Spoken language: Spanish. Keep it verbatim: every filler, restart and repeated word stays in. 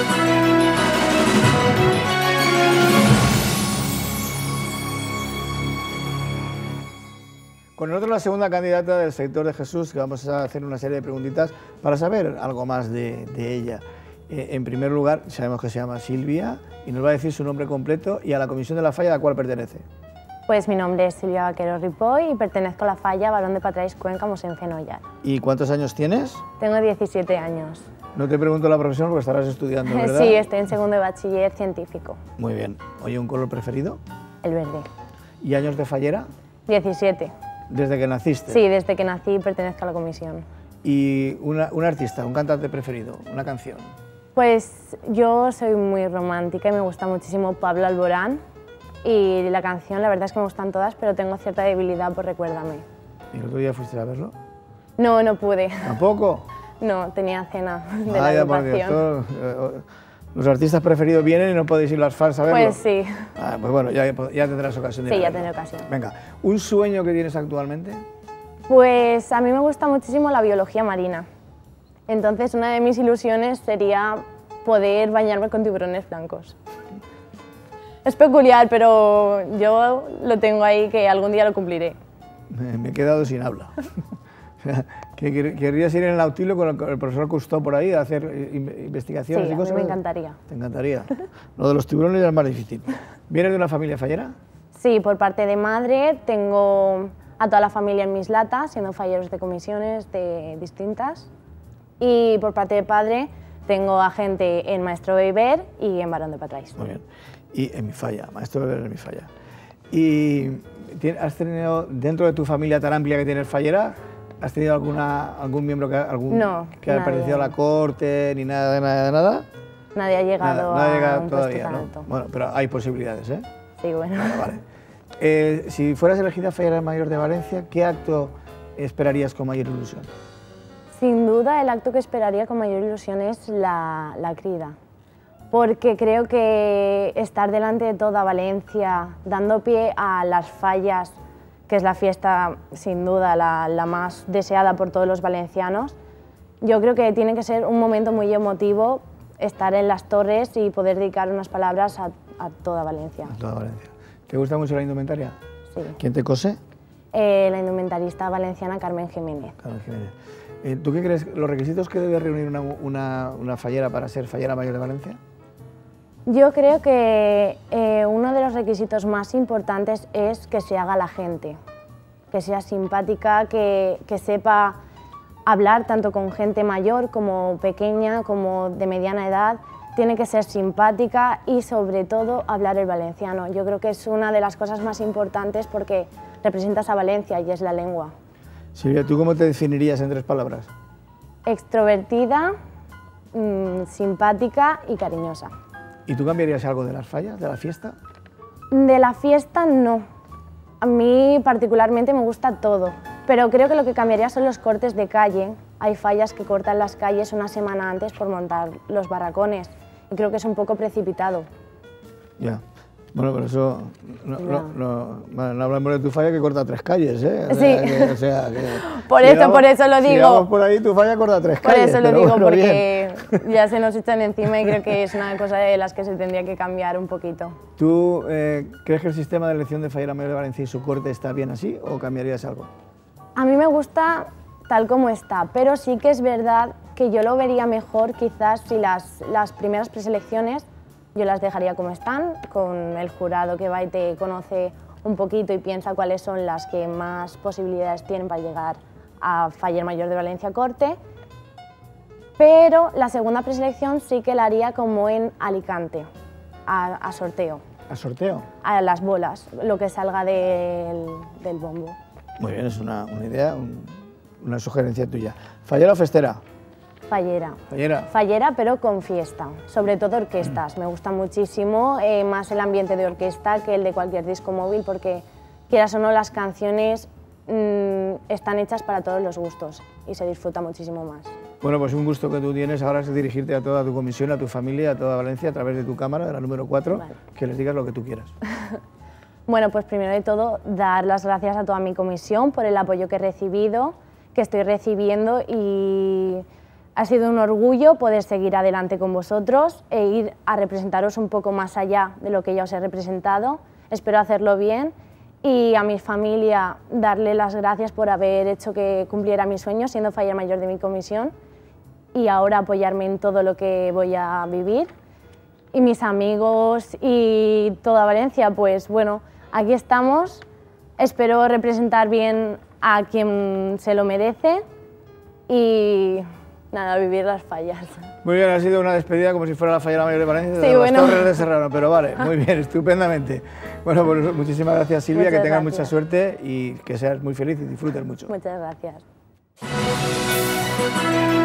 Con nosotros la segunda candidata del sector de Jesús, que vamos a hacer una serie de preguntitas para saber algo más de, de ella. Eh, en primer lugar, sabemos que se llama Silvia y nos va a decir su nombre completo y a la comisión de la falla a la cual pertenece. Pues mi nombre es Silvia Vaquero Ripoll y pertenezco a la falla Barón de Patrais Cuenca Mossèn Fenollar. ¿Y cuántos años tienes? Tengo diecisiete años. No te pregunto la profesión porque estarás estudiando, ¿verdad? Sí, estoy en segundo de bachiller científico. Muy bien. Oye, ¿un color preferido? El verde. ¿Y años de fallera? diecisiete. ¿Desde que naciste? Sí, desde que nací pertenezco a la comisión. ¿Y una, un artista, un cantante preferido, una canción? Pues yo soy muy romántica y me gusta muchísimo Pablo Alborán. Y la canción, la verdad es que me gustan todas, pero tengo cierta debilidad por Recuérdame. ¿Y el otro día fuiste a verlo? No, no pude. ¿Tampoco? No, tenía cena de Vaya, la agrupación. por Dios, todo, eh, los artistas preferidos vienen y no podéis ir las fans a verlo. Pues sí. Ah, pues bueno, ya, ya tendrás ocasión de Sí, ir a ya verlo. tendré ocasión. Venga, ¿un sueño que tienes actualmente? Pues a mí me gusta muchísimo la biología marina. Entonces una de mis ilusiones sería poder bañarme con tiburones blancos. Es peculiar, pero yo lo tengo ahí que algún día lo cumpliré. Me, me he quedado sin habla. ¿Que quer- ¿Querrías ir en el Nautilus con el, con el profesor Cousteau por ahí a hacer in- investigaciones Sí, y a mí cosas? me encantaría. Te encantaría. Lo de los tiburones ya es más difícil. ¿Vienes de una familia fallera? Sí, por parte de madre tengo a toda la familia en Mislata, siendo falleros de comisiones de distintas. Y por parte de padre tengo a gente en Maestro Beiber y en Barón de Patrais. Muy bien. Y en mi falla, maestro de ver en mi falla. ¿Y ti- has tenido, dentro de tu familia tan amplia que tienes fallera, has tenido alguna, algún miembro que, algún, No, que haya nadie. pertenecido a la corte, ni nada de nada de nada? Nadie ha llegado Nada, nada a llega un todavía, puesto tan ¿no? alto. Bueno, pero hay posibilidades, ¿eh? Sí, bueno. Vale, vale. Eh, si fueras elegida fallera mayor de Valencia, ¿qué acto esperarías con mayor ilusión? Sin duda, el acto que esperaría con mayor ilusión es la, la crida, porque creo que estar delante de toda Valencia, dando pie a las fallas, que es la fiesta sin duda la, la más deseada por todos los valencianos, yo creo que tiene que ser un momento muy emotivo estar en las torres y poder dedicar unas palabras a, a toda Valencia. En toda Valencia. ¿Te gusta mucho la indumentaria? Sí. ¿Quién te cose? Eh, la indumentarista valenciana Carmen Jiménez. Carmen Jiménez. Eh, ¿Tú qué crees? ¿Los requisitos que debe reunir una, una, una fallera para ser fallera mayor de Valencia? Yo creo que eh, uno de los requisitos más importantes es que se haga la gente, que sea simpática, que, que sepa hablar tanto con gente mayor como pequeña, como de mediana edad. Tiene que ser simpática y sobre todo hablar el valenciano. Yo creo que es una de las cosas más importantes porque representas a Valencia y es la lengua. Silvia, ¿tú cómo te definirías en tres palabras? Extrovertida, mmm, simpática y cariñosa. ¿Y tú cambiarías algo de las fallas, de la fiesta? De la fiesta no. A mí particularmente me gusta todo, pero creo que lo que cambiaría son los cortes de calle. Hay fallas que cortan las calles una semana antes por montar los barracones y creo que es un poco precipitado. Ya. Bueno, pero eso... No, Ya. no, no, bueno, no hablamos de tu falla que corta tres calles, ¿eh? O Sí. sea, que, o sea, que Por si eso, vamos- por eso lo Si digo. vamos por ahí, tu falla corta tres Por calles. eso lo pero digo, bueno, bien. porque ya se nos echan encima y creo que es una cosa de las que se tendría que cambiar un poquito. ¿Tú eh, crees que el sistema de elección de fallera mayor de Valencia y su corte está bien así o cambiarías algo? A mí me gusta tal como está, pero sí que es verdad que yo lo vería mejor quizás si las, las primeras preselecciones yo las dejaría como están, con el jurado que va y te conoce un poquito y piensa cuáles son las que más posibilidades tienen para llegar a Faller Mayor de Valencia Corte, pero la segunda preselección sí que la haría como en Alicante, a, a sorteo, ¿A sorteo? a las bolas, lo que salga del, del bombo. Muy bien, es una, una idea, un- una sugerencia tuya. ¿Fallera o festera? Fallera. Fallera. Fallera, pero con fiesta, sobre todo orquestas. Me gusta muchísimo eh, más el ambiente de orquesta que el de cualquier disco móvil, porque quieras o no, las canciones mmm, están hechas para todos los gustos y se disfruta muchísimo más. Bueno, pues un gusto que tú tienes ahora es dirigirte a toda tu comisión, a tu familia, a toda Valencia, a través de tu cámara, de la número cuatro, Vale. que les digas lo que tú quieras. Bueno, pues primero de todo, dar las gracias a toda mi comisión por el apoyo que he recibido, que estoy recibiendo y Ha sido un orgullo poder seguir adelante con vosotros e ir a representaros un poco más allá de lo que ya os he representado. Espero hacerlo bien y a mi familia darle las gracias por haber hecho que cumpliera mi sueño siendo Faller Mayor de mi comisión y ahora apoyarme en todo lo que voy a vivir. Y mis amigos y toda Valencia, pues bueno, aquí estamos. Espero representar bien a quien se lo merece y nada, vivir las fallas. Muy bien, ha sido una despedida como si fuera la Fallera Mayor de Valencia, sí, de bueno. las Torres de Serrano, pero vale, muy bien, estupendamente. Bueno, pues muchísimas gracias, Silvia, Muchas que tengas gracias. mucha suerte y que seas muy feliz y disfrutes mucho. Muchas gracias.